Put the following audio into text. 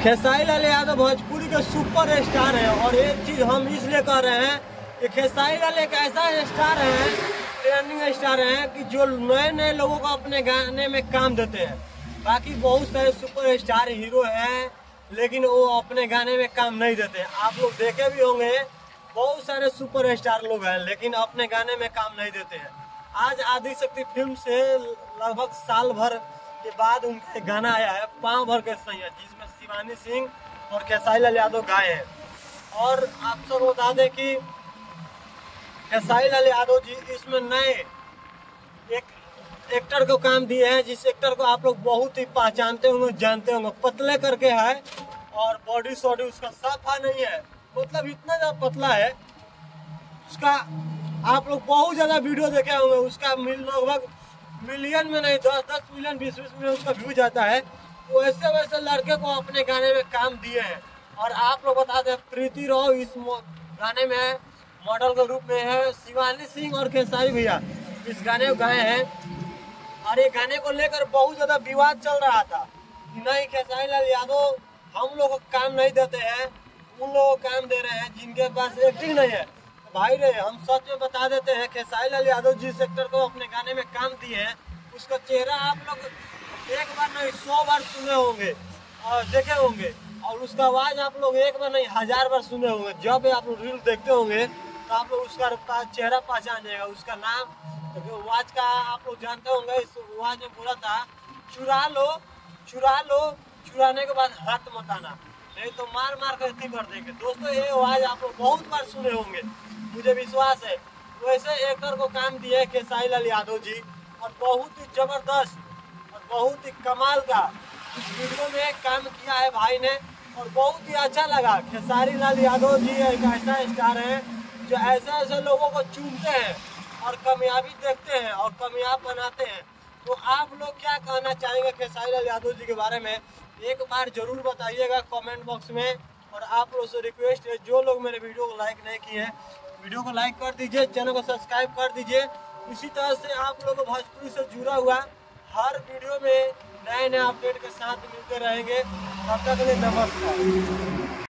खेसारी लाल यादव भोजपुरी के super star है। और एक चीज हम इसलिए कह रहे हैं कि खेसारी लाल एक ऐसा स्टार है, ट्रेंडिंग स्टार है कि जो नए नए लोगों को अपने गाने में काम देते हैं। बाकी बहुत सारे सुपर स्टार हीरो हैं लेकिन वो अपने गाने में काम नहीं देते। आप लोग देखे भी होंगे बहुत सारे सुपर स्टार लोग हैं लेकिन अपने गाने में काम नहीं देते हैं। आज आदिशक्ति फिल्म से लगभग साल भर के बाद उनका गाना आया है पाँव भर के सैया, जिसमें शिवानी सिंह और खेसारी लाल यादव गाए हैं। और आप सब बता दें कि खेसारी लाल यादव जी इसमें नए एक एक्टर को काम दिए हैं, जिस एक्टर को आप लोग बहुत ही पहचानते होंगे, जानते होंगे। पतले करके है और बॉडी शॉडी उसका साफा नहीं है, मतलब इतना ज्यादा पतला है उसका। आप लोग बहुत ज्यादा वीडियो देखे होंगे, उसका लगभग मिलियन में नहीं 10-10 मिलियन 20-20 मिलियन उसका व्यू जाता है। तो वैसे वैसे लड़के को अपने गाने में काम दिए हैं। और आप लोग बता दें प्रीति राव इस गाने में मॉडल के रूप में है, शिवानी सिंह और खेसारी भैया इस गाने को गाए हैं। और ये गाने को लेकर बहुत ज्यादा विवाद चल रहा था कि नहीं खेसारी लाल यादव हम लोग को काम नहीं देते हैं, उन लोगों को काम दे रहे हैं जिनके पास एक्टिंग नहीं है। भाई रे हम सच में बता देते हैं खेसारी लाल यादव जिस एक्टर को अपने गाने में काम दिए हैं उसका चेहरा आप लोग एक बार नहीं 100 बार सुने होंगे और देखे होंगे। और उसका आवाज आप लोग एक बार नहीं 1000 बार सुने होंगे। जब आप लोग रील देखते होंगे तो आप लोग उसका चेहरा पहचान जाएगा। उसका नाम आवाज का आप लोग जानते होंगे। इस आवाज में बोला था चुरा लो चुरा लो, चुराने के बाद हाथ मत आना नहीं तो मार मार कर कर देंगे। दोस्तों ये आवाज आप लोग बहुत बार सुने होंगे, मुझे विश्वास है। तो ऐसे एक्टर को काम दिया है खेसारी लाल यादव जी और बहुत ही जबरदस्त और बहुत ही कमाल का इस वीडियो में काम किया है भाई ने। और बहुत ही अच्छा लगा। खेसारी लाल यादव जी एक ऐसा स्टार है जो ऐसे ऐसे लोगों को चुनते हैं और कामयाबी देखते हैं और कामयाब बनाते हैं। तो आप लोग क्या कहना चाहेंगे खेसारी लाल यादव जी के बारे में एक बार जरूर बताइएगा कमेंट बॉक्स में। और आप लोग से रिक्वेस्ट है जो लोग मेरे वीडियो को लाइक नहीं किए हैं वीडियो को लाइक कर दीजिए, चैनल को सब्सक्राइब कर दीजिए। इसी तरह से आप लोग भोजपुरी से जुड़ा हुआ हर वीडियो में नए नए अपडेट के साथ मिलते रहेंगे। तब तक के लिए नमस्कार।